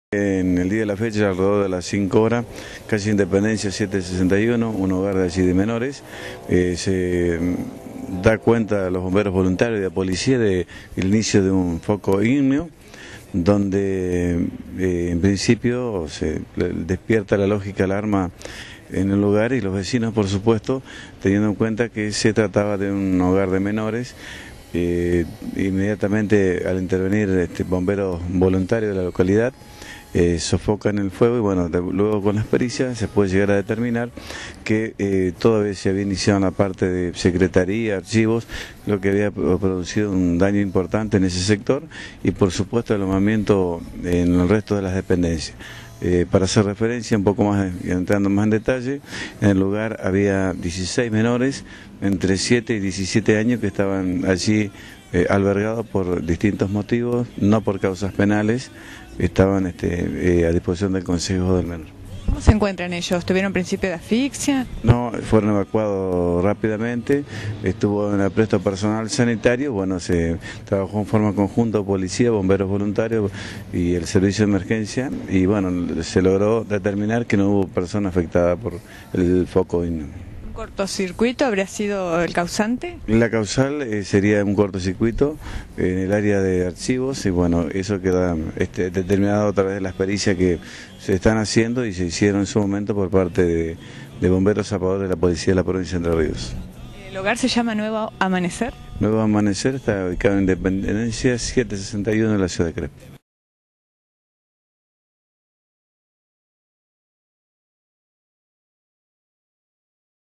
En el día de la fecha, alrededor de las 5 horas, calle Independencia 761, un hogar de allí de menores, se da cuenta a los bomberos voluntarios y a la policía del inicio de un foco ígneo, donde en principio se despierta la lógica alarma en el lugar y los vecinos, por supuesto, teniendo en cuenta que se trataba de un hogar de menores. Inmediatamente al intervenir bomberos voluntarios de la localidad, sofocan el fuego y bueno, luego con las pericias se puede llegar a determinar que todavía se había iniciado en la parte de secretaría, archivos, lo que había producido un daño importante en ese sector y por supuesto el alojamiento en el resto de las dependencias. Para hacer referencia un poco más, entrando más en detalle, en el lugar había 16 menores entre 7 y 17 años que estaban allí albergados por distintos motivos, no por causas penales, estaban a disposición del Consejo del Menor. ¿Cómo se encuentran ellos? ¿Tuvieron principio de asfixia? No, fueron evacuados rápidamente, estuvo en apresto personal sanitario, bueno, se trabajó en forma conjunta policía, bomberos voluntarios y el servicio de emergencia y bueno, se logró determinar que no hubo persona afectada por el foco ígneo. ¿Un cortocircuito habría sido el causante? La causal sería un cortocircuito en el área de archivos y bueno, eso queda determinado a través de las pericias que se están haciendo y se hicieron en su momento por parte de bomberos zapadores de la policía de la provincia de Entre Ríos. ¿El hogar se llama Nuevo Amanecer? Nuevo Amanecer está ubicado en Independencia 761 en la ciudad de Crespo.